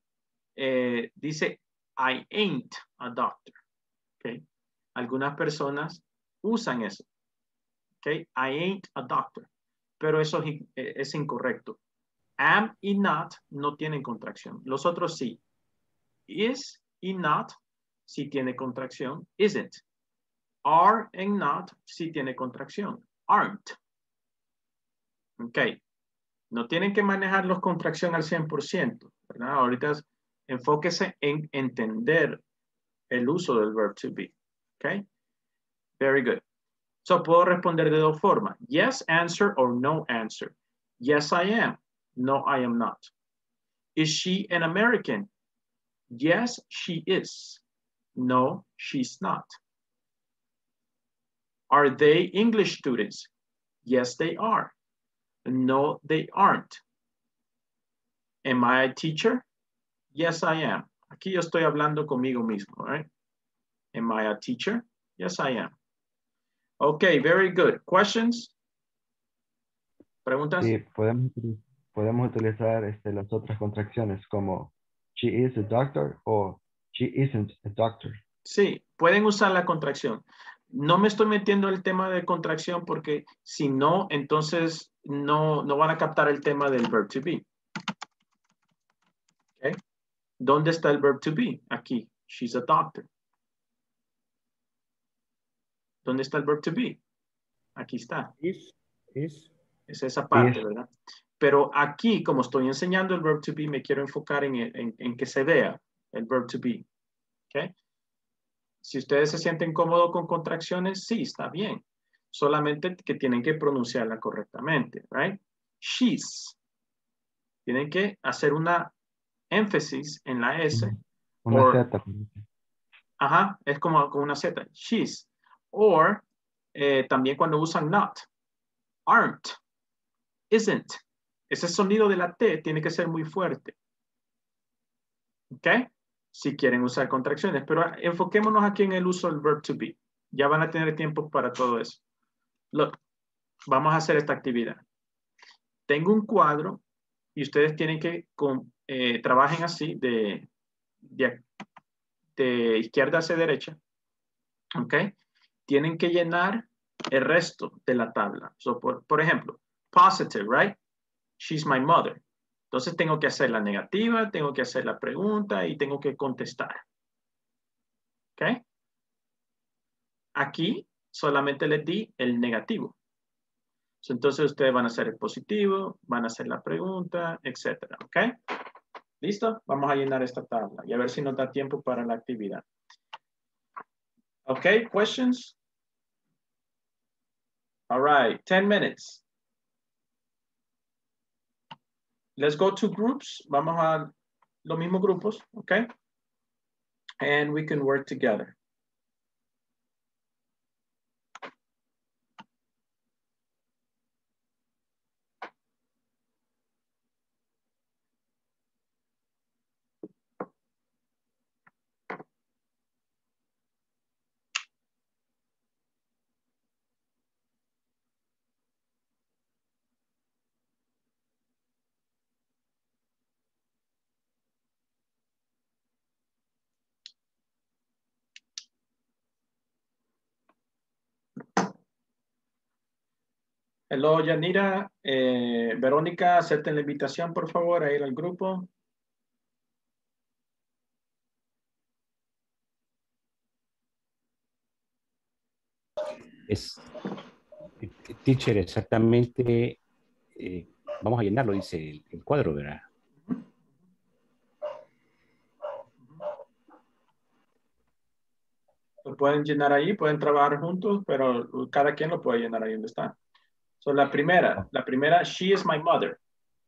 Dice, I ain't a doctor. Okay. Algunas personas usan eso. Okay. I ain't a doctor. Pero eso es incorrecto. Am y not no tienen contracción. Los otros sí. Is y not sí tiene contracción. Isn't. Are and not sí tiene contracción. Aren't. Ok. No tienen que manejar los contracción al 100%, ¿verdad? Ahorita enfóquese en entender el uso del verb to be. Okay? Very good. So, puedo responder de dos formas. Yes answer or no answer. Yes, I am. No, I am not. Is she an American? Yes, she is. No, she's not. Are they English students? Yes, they are. No, they aren't. Am I a teacher? Yes, I am. Aquí yo estoy hablando conmigo mismo, right? Am I a teacher? Yes, I am. Okay, very good. Questions? ¿Preguntas? Sí, podemos utilizar las otras contracciones como she is a doctor o she isn't a doctor. Sí, pueden usar la contracción. No me estoy metiendo en el tema de contracción porque si no, entonces no van a captar el tema del verb to be. Okay. ¿Dónde está el verb to be? Aquí. She's a doctor. ¿Dónde está el verb to be? Aquí está. Is. Es esa parte, ¿verdad? Pero aquí, como estoy enseñando el verb to be, me quiero enfocar en que se vea el verb to be. ¿Okay? Si ustedes se sienten cómodos con contracciones, sí, está bien. Solamente que tienen que pronunciarla correctamente, right? She's. Tienen que hacer una énfasis en la S. Una Z. Ajá, es como una Z. She's. Or también cuando usan not. Aren't. Isn't. Ese sonido de la T tiene que ser muy fuerte. ¿Ok? Si quieren usar contracciones. Pero enfoquémonos aquí en el uso del verb to be. Ya van a tener tiempo para todo eso. Look, vamos a hacer esta actividad. Tengo un cuadro y ustedes tienen que trabajen así de izquierda hacia derecha. ¿Ok? Tienen que llenar el resto de la tabla. So, por ejemplo, positive, right? She's my mother. Entonces tengo que hacer la negativa, tengo que hacer la pregunta y tengo que contestar. ¿Ok? Aquí solamente les di el negativo. So, entonces ustedes van a hacer el positivo, van a hacer la pregunta, etcétera. ¿Ok? ¿Listo? Vamos a llenar esta tabla y a ver si nos da tiempo para la actividad. ¿Ok? Questions? All right, 10 minutes. Let's go to groups. Vamos a los mismos grupos, okay? And we can work together. Hello, Yanira. Verónica, acepten la invitación, por favor, a ir al grupo. Teacher, exactamente, vamos a llenarlo, dice el cuadro, ¿verdad? Lo pueden llenar ahí, pueden trabajar juntos, pero cada quien lo puede llenar ahí donde está. So, la primera, she is my mother.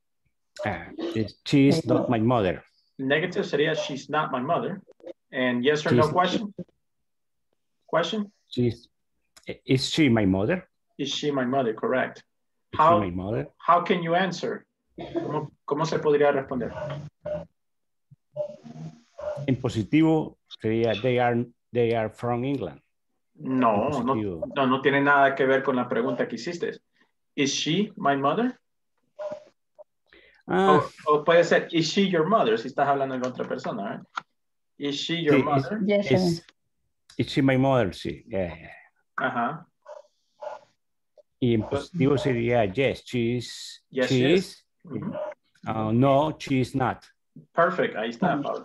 She is not my mother. Negative sería she's not my mother. And yes or no question? Question? Is she my mother? Is she my mother? Correct. Is she my mother? How can you answer? ¿Cómo se podría responder? En positivo sería they are from England. No tiene nada que ver con la pregunta que hiciste. Is she my mother? O puede ser, is she your mother? Si estás hablando de otra persona, right? Is she your mother? Is she my mother? Sí. Ajá. Y en positivo sería yes, she is. Yes, she is. No, she is not. Perfect, ahí está, Pablo.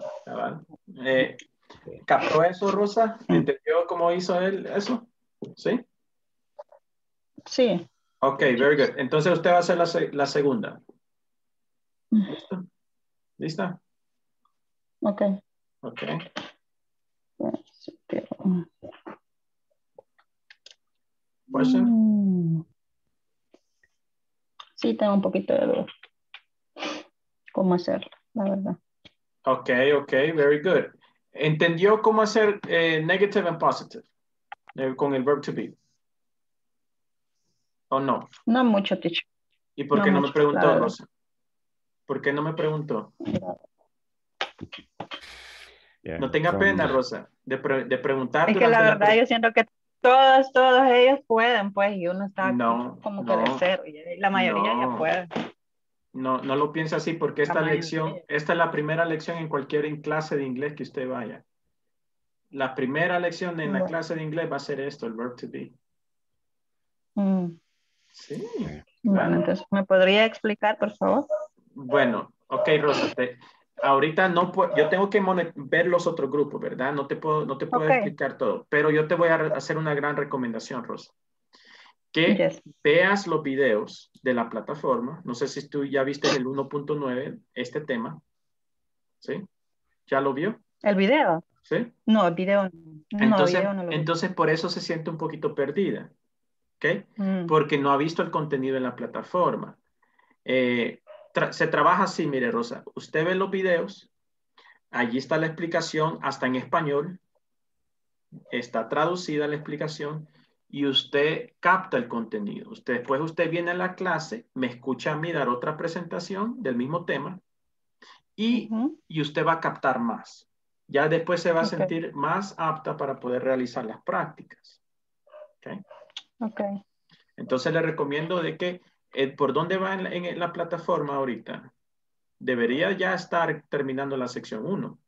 ¿Captó eso, Rosa? ¿Entendió cómo hizo él eso? ¿Sí? Sí. Ok, very good. Entonces usted va a hacer la segunda. ¿Listo? ¿Lista? Ok. Ok. question? Sí, tengo un poquito de duda. ¿Cómo hacerlo? La verdad. Okay, very good. ¿Entendió cómo hacer negative and positive con el verb to be? ¿O no? No mucho, teacher. ¿Y por qué no me preguntó, Rosa? ¿Por qué no me preguntó? Yeah, no tenga pena, Rosa, de preguntar. Es que la verdad yo siento que todos ellos pueden, pues, y uno está como que de cero, y la mayoría ya puede. No lo piensa así porque esta es la primera lección en cualquier clase de inglés que usted vaya. La primera lección en la clase de inglés va a ser esto, el verb to be. Sí. Bueno, entonces, ¿me podría explicar, por favor? Bueno, ok, Rosa, ahorita no puedo, yo tengo que ver los otros grupos, ¿verdad? No te puedo explicar todo, pero yo te voy a hacer una gran recomendación, Rosa. Que veas los videos de la plataforma. No sé si tú ya viste el 1.9, este tema. ¿Sí? ¿Ya lo vio? ¿El video? ¿Sí? No, el video no. Entonces, por eso se siente un poquito perdida. ¿Ok? Porque no ha visto el contenido en la plataforma. Se trabaja así, mire, Rosa. Usted ve los videos. Allí está la explicación, hasta en español. Está traducida la explicación. Y usted capta el contenido. Después usted viene a la clase, me escucha a mí dar otra presentación del mismo tema y usted va a captar más. Ya después se va a sentir más apta para poder realizar las prácticas. Entonces le recomiendo de que por dónde va en la plataforma ahorita. Debería ya estar terminando la sección 1.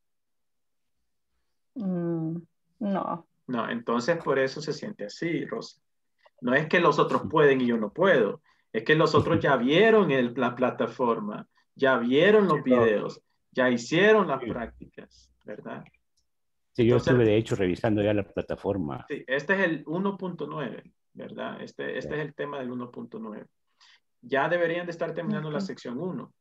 No. No, entonces por eso se siente así, Rosa. No es que los otros pueden y yo no puedo. Es que los otros ya vieron la plataforma, ya vieron los videos, ya hicieron las prácticas, ¿verdad? Sí, yo estuve de hecho revisando ya la plataforma. Sí, este es el 1.9, ¿verdad? Este es el tema del 1.9. Ya deberían de estar terminando la sección 1.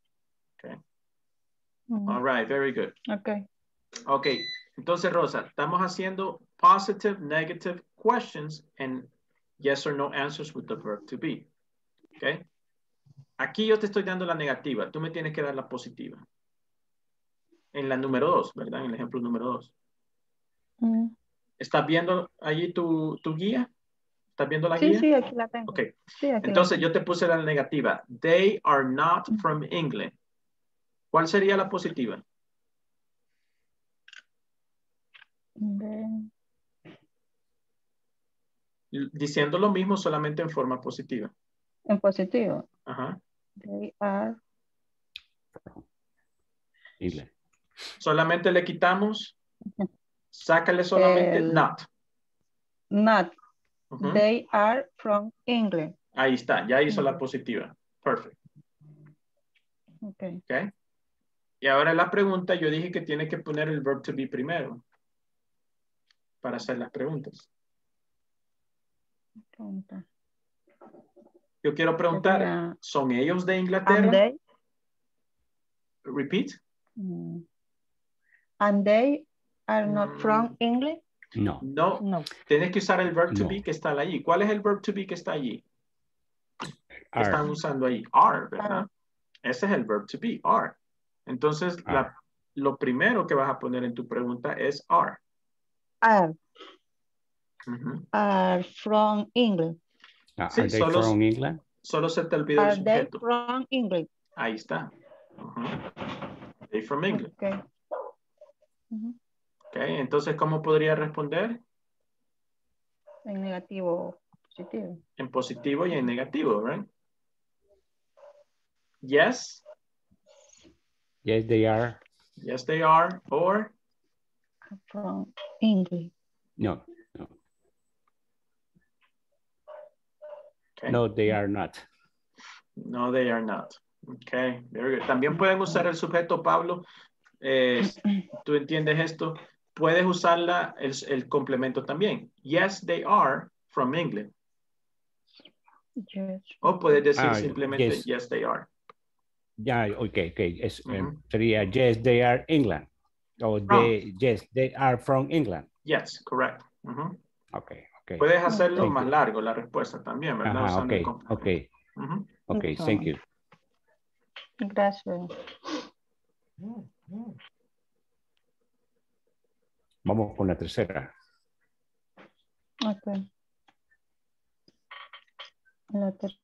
All right, very good. Ok, entonces Rosa, estamos haciendo positive, negative questions and yes or no answers with the verb to be. Ok. Aquí yo te estoy dando la negativa, tú me tienes que dar la positiva. En la número 2, ¿verdad? En el ejemplo número 2. ¿Estás viendo allí tu guía? ¿Estás viendo la guía? Sí, aquí la tengo. Ok. Sí, entonces yo te puse la negativa. They are not from England. ¿Cuál sería la positiva? Diciendo lo mismo solamente en forma positiva. En positivo. Ajá. They are. Solamente le quitamos. Sácale solamente not. Not. They are from England. Ahí está, ya hizo la positiva. Perfect. Okay. Y ahora la pregunta, yo dije que tiene que poner el verb to be primero para hacer las preguntas. Yo quiero preguntar, ¿son ellos de Inglaterra? Repeat. And they are not from England? No. Tienes que usar el verb to be que está allí. ¿Cuál es el verb to be que está allí? Que están usando ahí. Are, ¿verdad? Ese es el verb to be, are. Entonces, lo primero que vas a poner en tu pregunta es are. Are. Are from England. Sí, are they from England? Solo se te olvidó el sujeto. Are they from England? Ahí está. They from England. Okay, entonces, ¿cómo podría responder? En negativo o positivo. En positivo y en negativo, right? Yes. Yes, they are. Yes, they are. Or? From England. No. No, they are not. No, they are not. Okay, very good. También pueden usar el sujeto, Pablo. ¿Tú entiendes esto? Puedes usar el complemento también. Yes, they are from England. Yes. O puedes decir simplemente yes, they are. Ya, ok. Sería yes, they are England. O yes, they are from England. Yes, correct. Okay. Okay. Puedes hacerlo Thank más you. largo la respuesta también, ¿verdad? Ajá, Usando el okay, complemento. okay. Ujú. Okay, thank you. Gracias. Vamos con la tercera. Ok. La ter-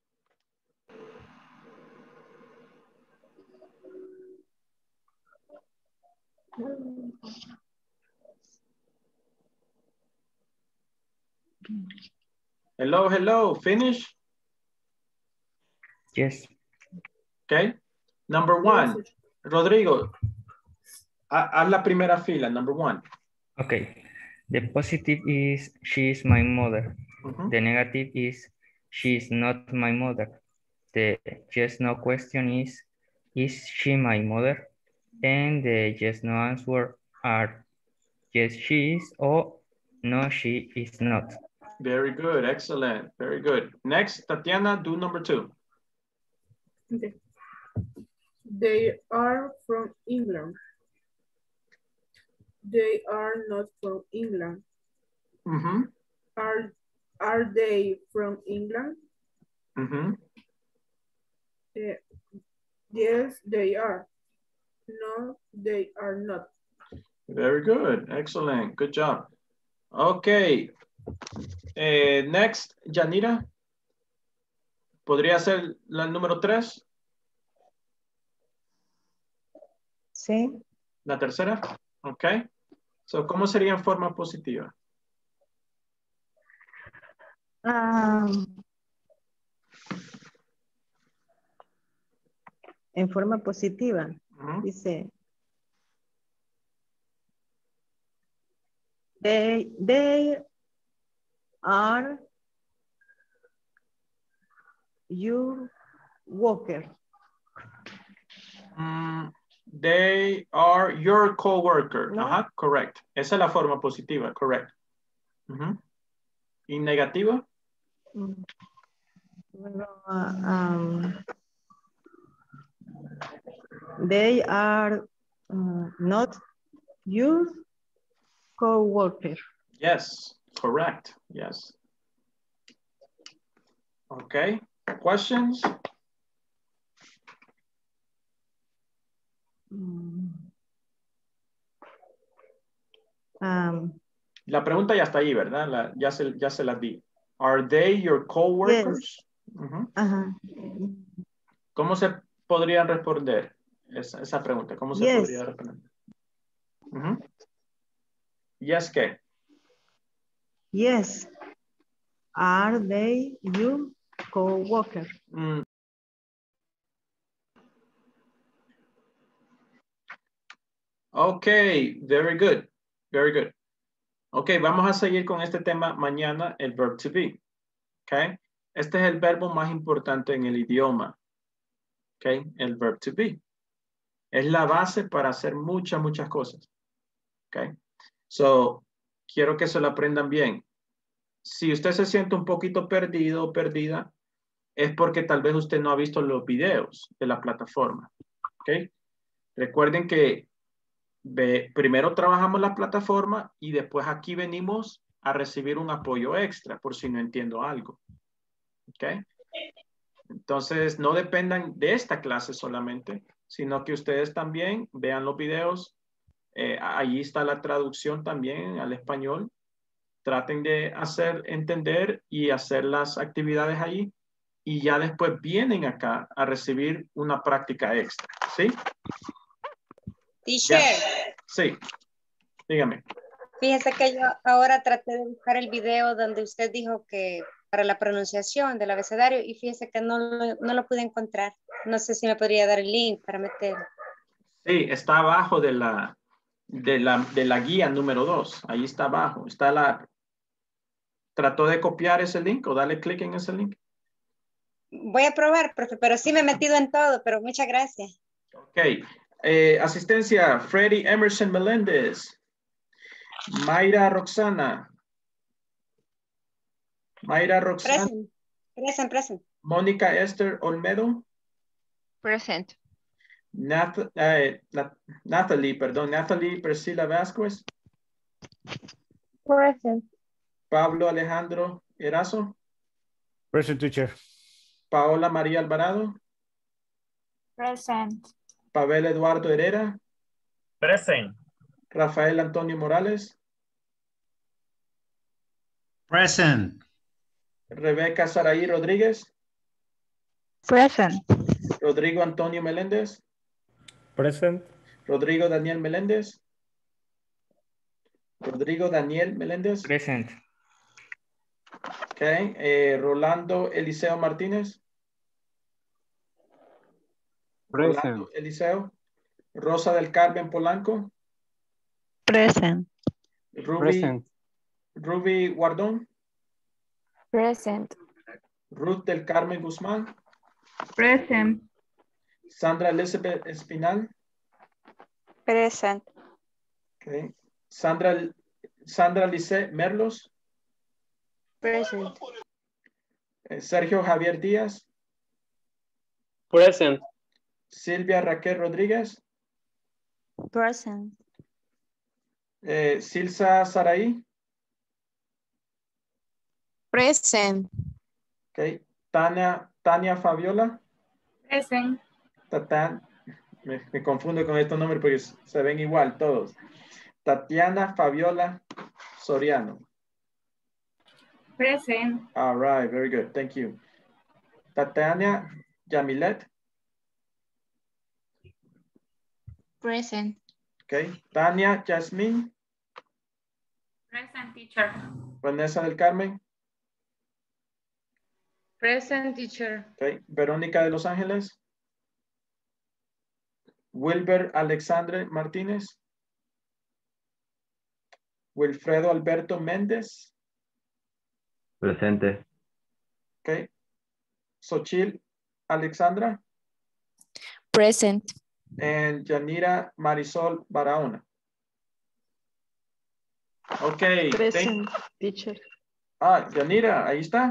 Hello, hello, finish? Yes. Okay. Number one, Rodrigo, haz la primera fila, number one. Okay. The positive is she is my mother. The negative is she is not my mother. The yes no question is she my mother? And the yes no answer are yes she is or no she is not. Very good, excellent, very good. Next, Tatiana, do number two. Okay. They are from England. They are not from England. Mm-hmm. Are they from England? Mm-hmm. Yes, they are. No, they are not. Very good, excellent, good job. Okay. Next, Yanira. ¿Podría ser la número 3? Sí. La tercera. Ok. So, ¿cómo sería en forma positiva? En forma positiva. Dice. They are your worker. They are your coworker. No. Ajá, correct. Esa es la forma positiva, correct. ¿Y negativa? They are not your coworker. Yes, correct. Yes. Okay. Questions? La pregunta ya está ahí, ¿verdad? Ya se la di. Are they your coworkers? Yes. ¿Cómo se podría responder esa pregunta? ¿Cómo se podría responder? Yes, ¿qué? Yes. Are they your coworker? Okay, very good. Very good. Ok, vamos a seguir con este tema mañana, el verb to be. Ok, este es el verbo más importante en el idioma. Ok, el verb to be. Es la base para hacer muchas cosas. Ok, so, quiero que se lo aprendan bien. Si usted se siente un poquito perdido o perdida, es porque tal vez usted no ha visto los videos de la plataforma. Ok, recuerden que primero trabajamos la plataforma y después aquí venimos a recibir un apoyo extra por si no entiendo algo. ¿Ok? Entonces, no dependan de esta clase solamente, sino que ustedes también vean los videos. Allí está la traducción también al español. Traten de entender y hacer las actividades allí. Y ya después vienen acá a recibir una práctica extra. ¿Sí? Teacher. Sí, dígame. Fíjese que yo ahora traté de buscar el video donde usted dijo que para la pronunciación del abecedario y fíjese que no lo pude encontrar. No sé si me podría dar el link para meter. Sí, está abajo de la guía número 2. Ahí está abajo. ¿Trató de copiar ese link o darle clic en ese link? Voy a probar, profe, pero sí me he metido en todo, pero muchas gracias. Ok. Asistencia, Freddy Emerson Meléndez. Mayra Roxana. Present. Mónica Esther Olmedo. Present. Natalie Priscila Vázquez. Present. Pablo Alejandro Erazo. Present, teacher. Paola María Alvarado. Present. Pavel Eduardo Herrera. Present. Rafael Antonio Morales. Present. Rebeca Saraí Rodríguez. Present. Rodrigo Antonio Meléndez. Present. Rodrigo Daniel Meléndez. Rodrigo Daniel Meléndez. Present. Okay. Rolando Eliseo Martínez. Present. Rolando Eliseo. Rosa del Carmen Polanco. Present. Ruby Guardón. Present. Ruth del Carmen Guzmán. Present. Sandra Elizabeth Espinal. Present. Okay. Sandra Lice Merlos. Present. Sergio Javier Díaz. Present. Silvia Raquel Rodríguez. Present. Silsa Saraí. Present. Okay. Tania Fabiola. Present. Me confundo con estos nombres porque se ven igual todos. Tatiana Fabiola Soriano. Present. All right, very good. Thank you. Tatiana Yamilet. Present. Okay. Tania Jasmine. Present, teacher. Vanessa del Carmen. Present, teacher. Okay. Verónica de Los Ángeles. Wilber Alexandre Martínez. Wilfredo Alberto Méndez. Presente. Okay. Xochil Alexandra. Present. And Yanira Marisol Barahona. Okay. Present, teacher. Yanira, ahí está.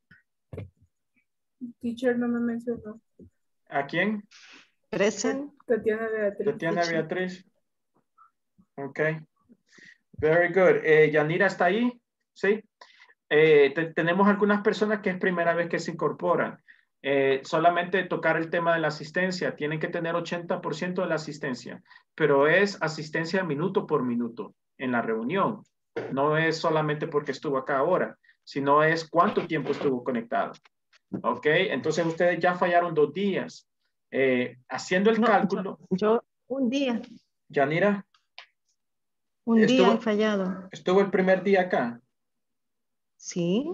Teacher no me mencionó. ¿A quién? Present. Tatiana Beatriz. Tatiana Beatriz. Ok. Very good. Yanira está ahí. Sí. Tenemos algunas personas que es primera vez que se incorporan. Solamente tocar el tema de la asistencia. Tienen que tener 80% de la asistencia, pero es asistencia minuto por minuto en la reunión. No es solamente porque estuvo acá ahora, sino es cuánto tiempo estuvo conectado. Ok, entonces ustedes ya fallaron 2 días. Haciendo el cálculo. Yo un día. Yanira. Un día he fallado. ¿Estuvo el primer día acá? Sí.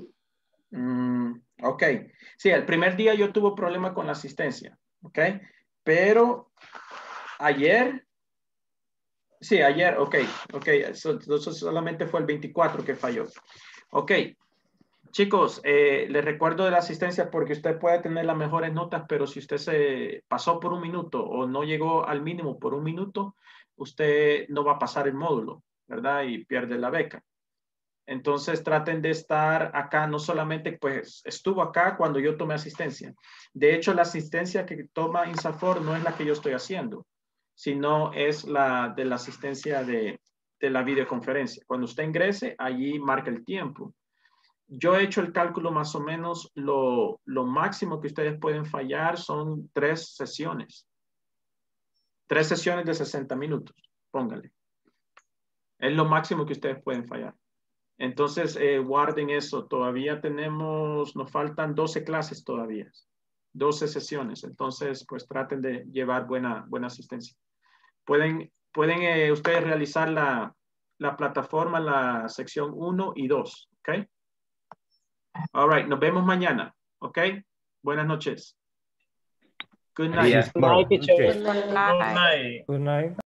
Ok. Sí, el primer día yo tuve problema con la asistencia. Ok. Pero ayer. Sí, ayer. Ok. Ok. Eso solamente fue el 24 que falló. Ok. Chicos, les recuerdo de la asistencia porque usted puede tener las mejores notas, pero si usted se pasó por 1 minuto o no llegó al mínimo por 1 minuto, usted no va a pasar el módulo, ¿verdad? Y pierde la beca. Entonces traten de estar acá, no solamente pues estuvo acá cuando yo tomé asistencia. De hecho, la asistencia que toma INSAFORP no es la que yo estoy haciendo, sino es la de la asistencia de la videoconferencia. Cuando usted ingrese, allí marca el tiempo. Yo he hecho el cálculo más o menos, lo máximo que ustedes pueden fallar son 3 sesiones. 3 sesiones de 60 minutos, póngale. Es lo máximo que ustedes pueden fallar. Entonces, guarden eso. Todavía nos faltan 12 clases todavía. 12 sesiones. Entonces, pues traten de llevar buena asistencia. Pueden ustedes realizar la plataforma, la sección 1 y 2, ¿ok? All right, nos vemos mañana, ¿ok? Buenas noches. Good night. Good night. Good night. Good night.